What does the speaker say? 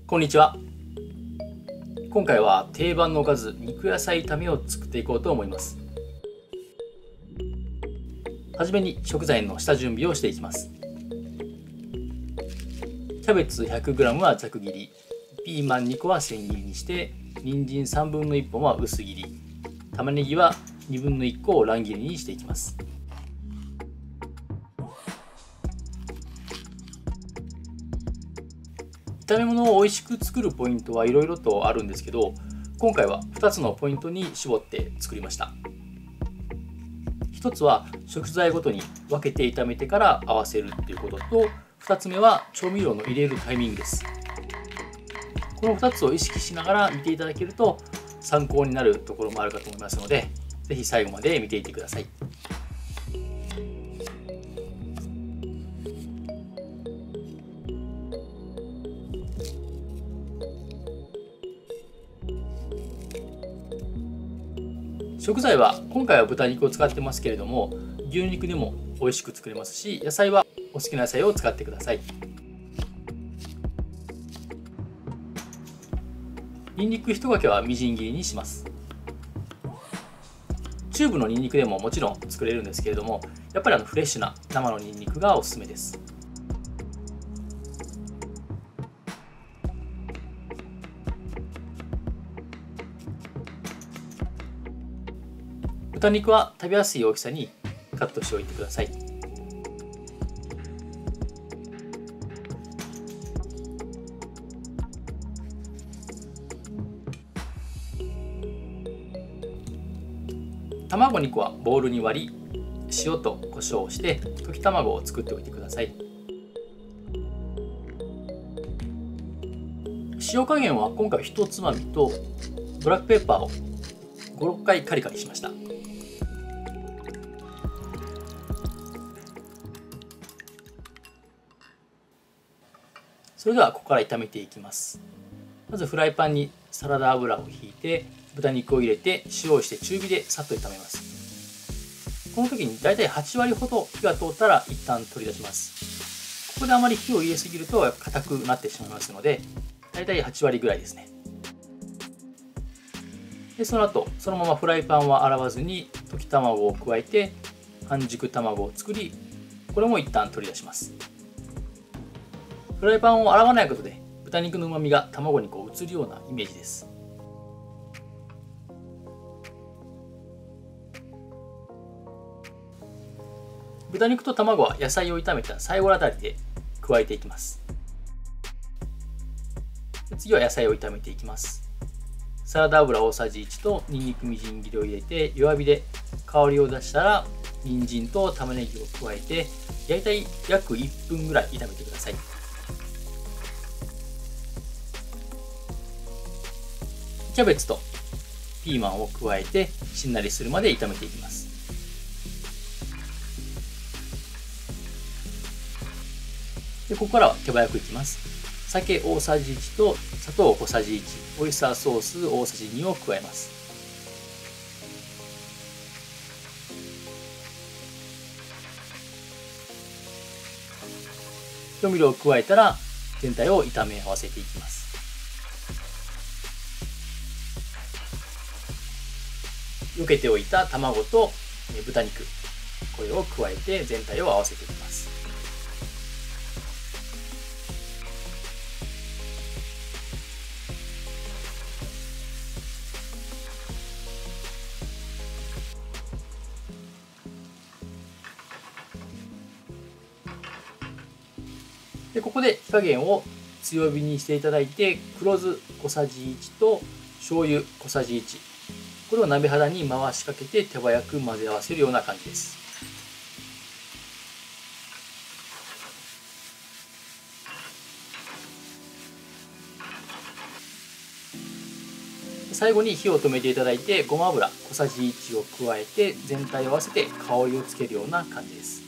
こんにちは。今回は定番のおかず肉野菜炒めを作っていこうと思います。はじめに食材の下準備をしていきます。キャベツ 100g はざく切り、ピーマン2個は千切りにして、人参3分の1本は薄切り、玉ねぎは2分の1個を乱切りにしていきます。炒め物を美味しく作るポイントはいろいろとあるんですけど、今回は2つのポイントに絞って作りました。1つは食材ごとに分けて炒めてから合わせるということと、2つ目は調味料の入れるタイミングです。この2つを意識しながら見ていただけると参考になるところもあるかと思いますので、是非最後まで見ていってください。食材は今回は豚肉を使ってますけれども、牛肉でも美味しく作れますし、野菜はお好きな野菜を使ってください。ニンニク1かけはみじん切りにします。チューブのニンニクでももちろん作れるんですけれども、やっぱりフレッシュな生のニンニクがおすすめです。豚肉は食べやすい大きさにカットしておいてください。卵2個はボウルに割り、塩と胡椒をして溶き卵を作っておいてください。塩加減は今回1つまみとブラックペッパーを5、6回カリカリしました。それではここから炒めていきます。まずフライパンにサラダ油をひいて豚肉を入れて塩をして中火でさっと炒めます。この時にだいたい8割ほど火が通ったら一旦取り出します。ここであまり火を入れすぎると硬くなってしまいますので、だいたい8割ぐらいですね。でその後そのままフライパンは洗わずに溶き卵を加えて半熟卵を作り、これも一旦取り出します。フライパンを洗わないことで豚肉の旨味が卵に移るようなイメージです。豚肉と卵は野菜を炒めた最後あたりで加えていきます。次は野菜を炒めていきます。サラダ油大さじ1とニンニクみじん切りを入れて弱火で香りを出したら人参と玉ねぎを加えて大体約1分ぐらい炒めてください。キャベツとピーマンを加えてしんなりするまで炒めていきます。でここからは手早くいきます。酒大さじ1と砂糖小さじ1、オイスターソース大さじ2を加えます。調味料を加えたら全体を炒め合わせていきます。避けておいた卵と豚肉、これを加えて全体を合わせていきます。でここで火加減を強火にしていただいて、黒酢小さじ1と醤油小さじ1、これを鍋肌に回しかけて手早く混ぜ合わせるような感じです。最後に火を止めていただいてごま油小さじ1を加えて全体を合わせて香りをつけるような感じです。